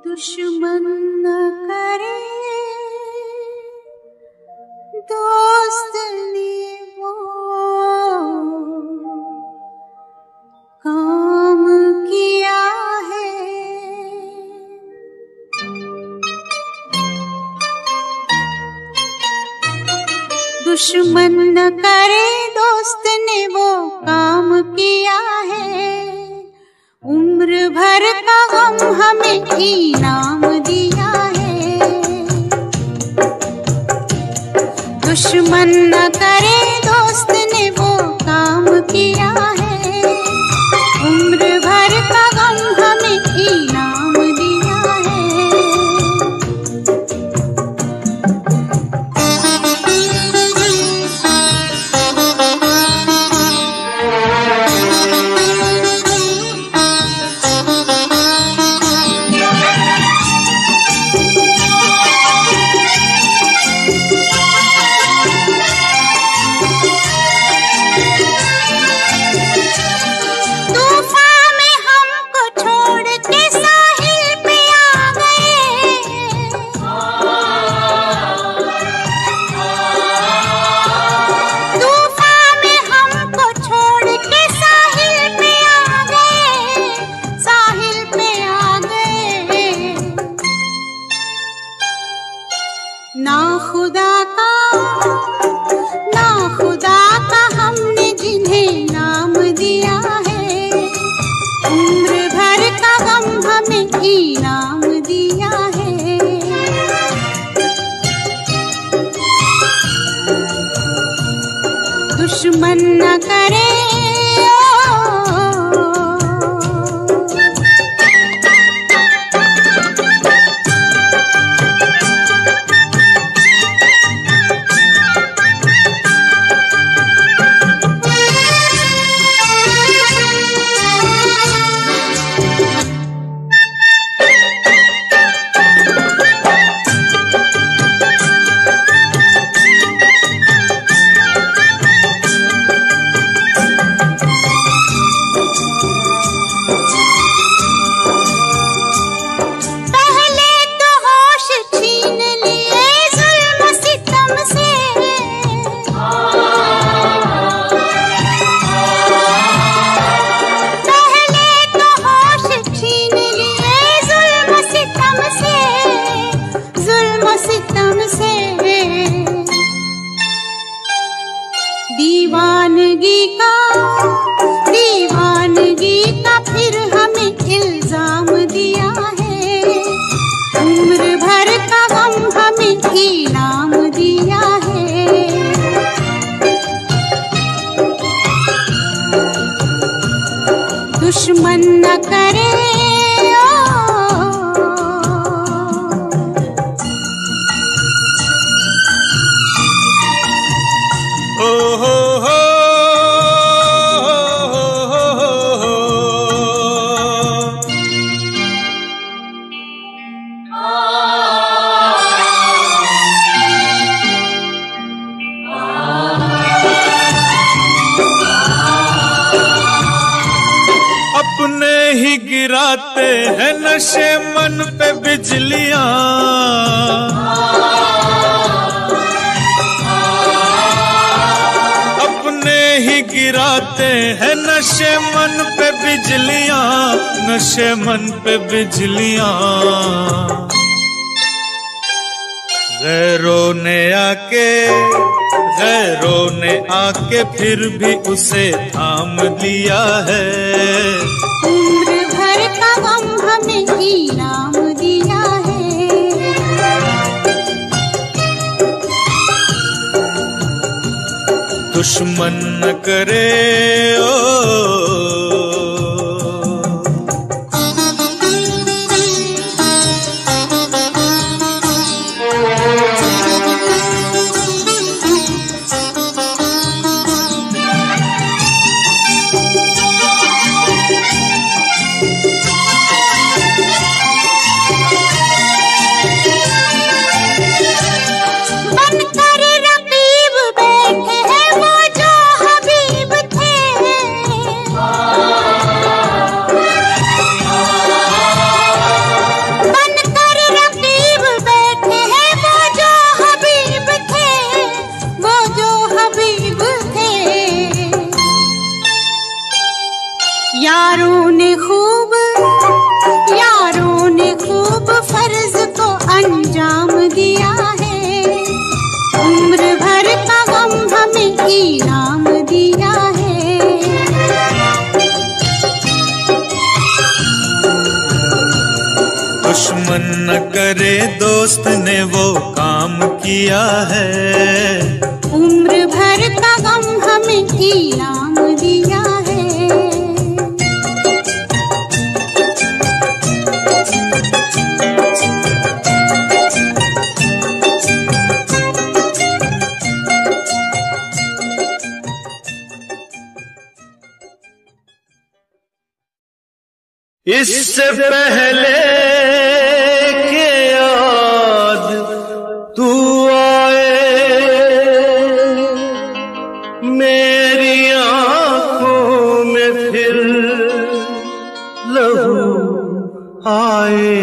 दुश्मन न करे दोस्त ने वो काम किया है। दुश्मन न करे दोस्त ने वो काम किया है। उम्र भर का गम हमें इनाम दिया है। दुश्मन न करे दोस्त ने वो काम किया है। उम्र भर का गम हमें इनाम दिया है। ना खुदा का हमने जिन्हें नाम दिया है। उम्र भर का गम हमें इनाम दिया है। दुश्मन न करे दीवानगी का फिर हमें इल्जाम दिया है। उम्र भर का गम हमें इनाम दिया है। दुश्मन न करे अपने ही गिराते हैं नशे मन पे बिजलियां। अपने ही गिराते हैं नशे मन पे बिजलियां, नशे मन पे बिजलियां। गैरों ने आके फिर भी उसे थाम लिया है। उम्र भर का गम हमें इनाम दिया है। दुश्मन न करे बैठे हैं वो जो हबीब थे। यारों ने खूब फर्ज को अंजाम दिया है, उम्र भर का गम हमें इनाम दिया है। दुश्मन न करे दोस्त ने वो काम किया है, उम्र भर का गम हमें इनाम दिया है। इससे पहले के याद तू आए, मेरी आंखों में फिर लहू आए।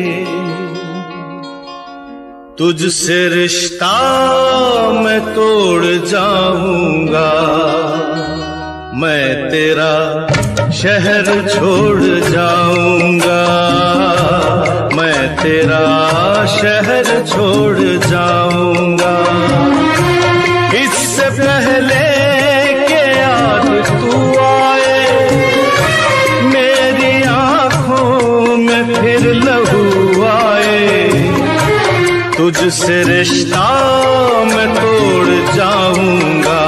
तुझसे रिश्ता मैं तोड़ जाऊंगा, मैं तेरा शहर छोड़ जाऊंगा, मैं तेरा शहर छोड़ जाऊंगा। इससे पहले के याद तू आए, मेरी आंखों में फिर लहू आए। तुझसे रिश्ता मैं तोड़ जाऊंगा,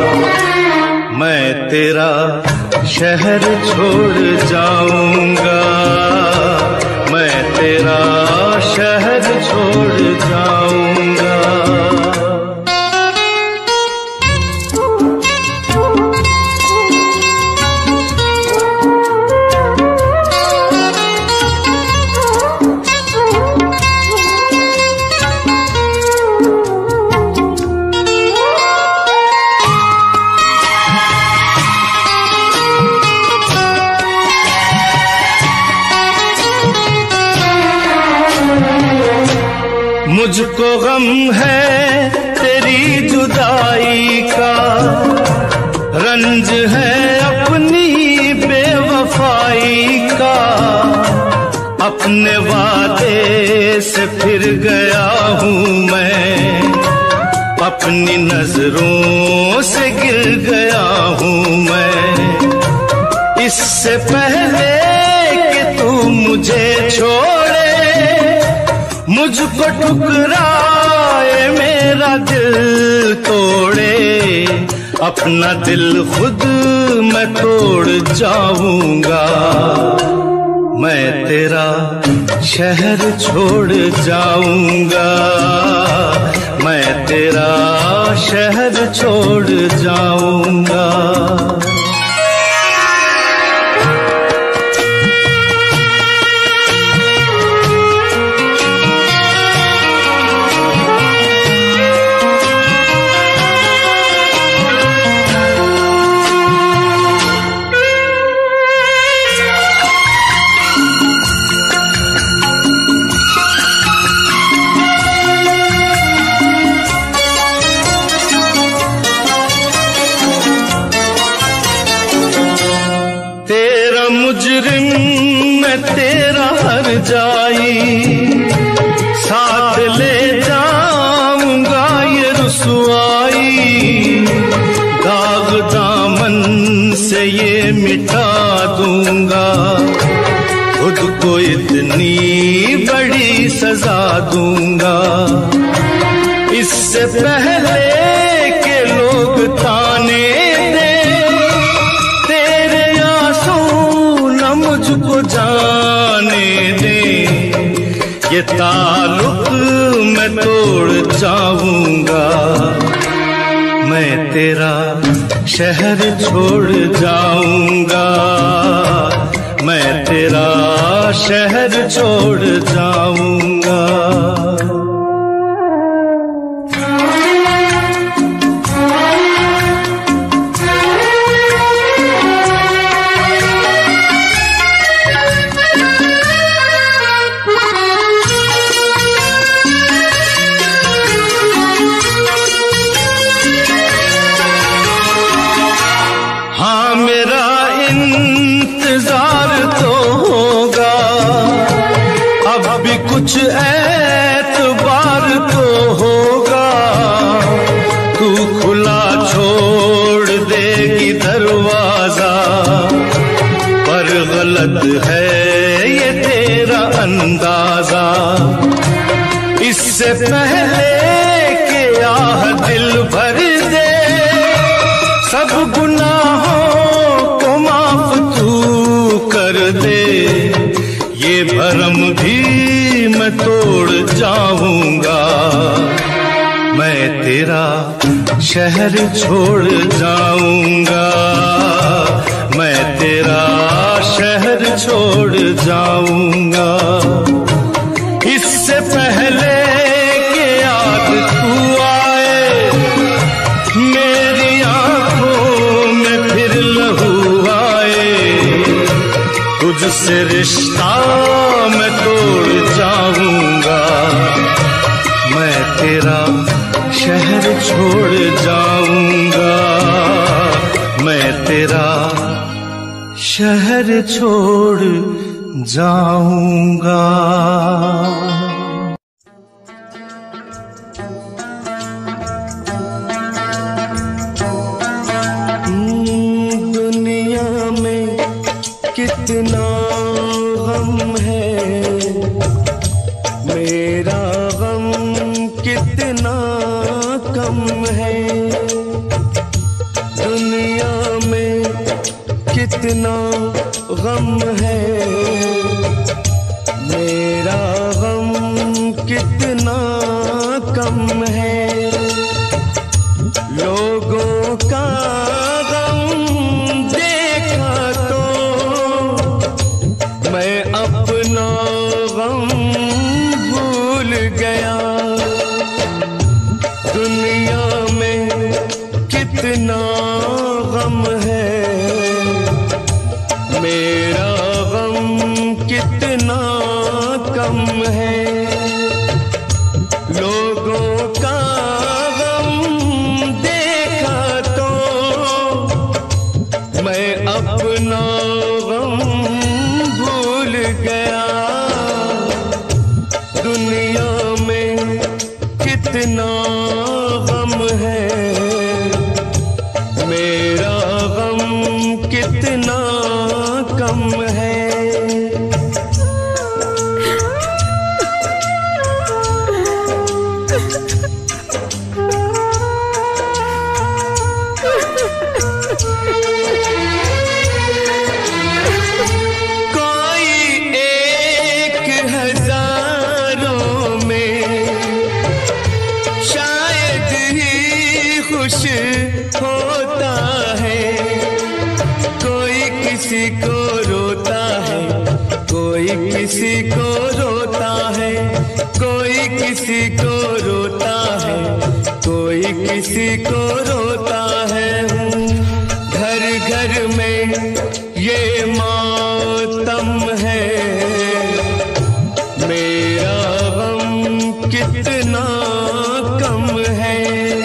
मैं तेरा शहर छोड़ जाऊंगा, मैं तेरा शहर छोड़ जाऊंगा। मुझको गम है तेरी जुदाई का, रंज है अपनी बेवफाई का। अपने वादे से फिर गया हूँ मैं, अपनी नजरों से गिर गया हूँ मैं। इससे पहले कि तू मुझे छोड़े, मुझको ठुकराए, मेरा दिल तोड़े, अपना दिल खुद मैं तोड़ जाऊंगा। मैं तेरा शहर छोड़ जाऊंगा, मैं तेरा शहर छोड़ जाऊंगा। मुजरिम मैं तेरा हर जाई, साथ ले जाऊंगा ये रुसवाई। दाग दामन से ये मिटा दूंगा, खुद को इतनी बड़ी सजा दूंगा। इससे पहले के लोग ताने मुझको जाने दे, ये ताल्लुक मैं तोड़ जाऊंगा। मैं तेरा शहर छोड़ जाऊंगा, मैं तेरा शहर छोड़ जाऊंगा। इंतजार तो होगा, अब भी कुछ एतबार तो होगा। तू खुला छोड़ देगी दरवाजा, पर गलत है ये तेरा अंदाजा। इससे पहले कि आह दिल भर दे, सब गुनाहों को माफ तू कर दे। ये भरम भी मैं तोड़ जाऊंगा, मैं तेरा शहर छोड़ जाऊंगा, मैं तेरा शहर छोड़ जाऊंगा। इससे पहले कि याद तू आए, मेरी आंखों में फिर लहू आए, तुझसे रिश्ता मैं तोड़ जाऊंगा, मैं तेरा शहर छोड़ जाऊंगा, मैं तेरा शहर छोड़ जाऊंगा। दुनिया में कितना गम है, मेरा गम कितना कम है। दुनिया में कितना गम है, मेरा गम कितना कम है। लोगों का गम देखा तो मैं अपना गम भूल गया। दुनिया में कितना गम है, मेरा गम कितना कम है। लोगों का गम देखा तो मैं अपना गम भूल गया। दुनिया में कितना गम है, मेरा गम कितना कम है। होता है कोई किसी को रोता है, कोई किसी को रोता है, कोई किसी को रोता है, कोई किसी को रोता है। घर घर में ये मातम है, मेरा गम कितना कम है।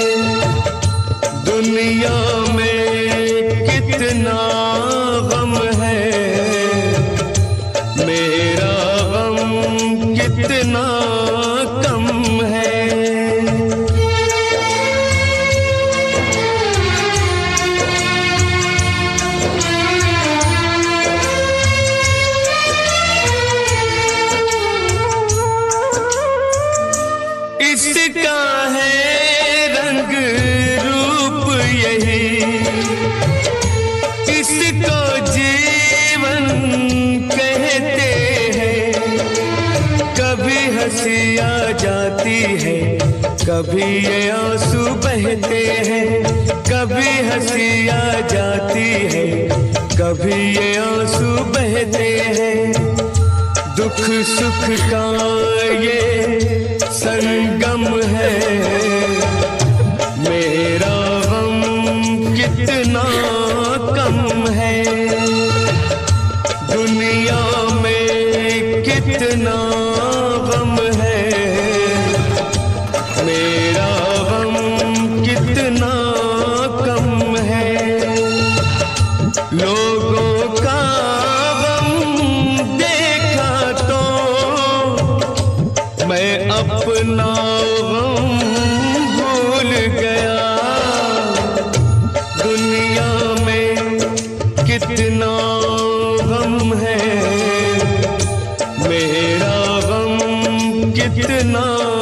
दुनिया में कितना गम है, मेरा गम कितना कम है। इसका है रंग रूप यही, इसको जीवन कहते हैं। कभी हंसी आ जाती है, कभी ये आंसू बहते हैं। कभी हंसी आ जाती है, कभी ये आंसू बहते हैं। दुख सुख का ये संगम है, मेरा गम कितना कम है। दुनिया में कितना गम है, मेरा गम कितना कम है। लोगों का अपना गम भूल गया। दुनिया में कितना गम है, मेरा गम कितना